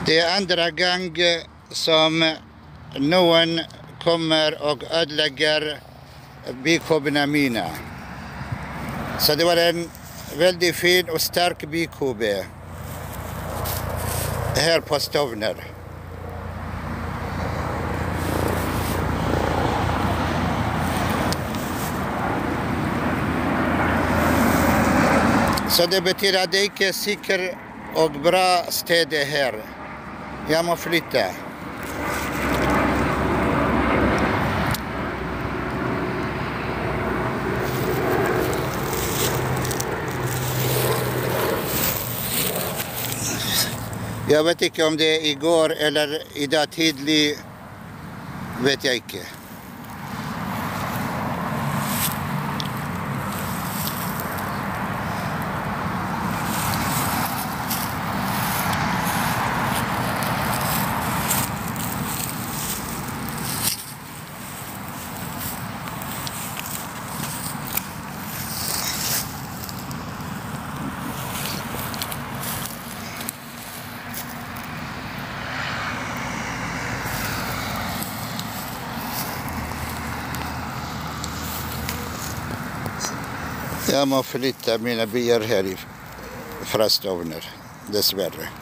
Det är andra gång som någon kommer och ödelägger bikuberna mina. Så det var en väldigt fin och stark bikube här på Stovner. Så det betyder att det inte är säkert och bra städer här. Jag måste flytta. Jag vet inte om det är igår eller idag tidlig, vet jag inte. Jag måste flytta mina byar här från Stovner, dessvärre.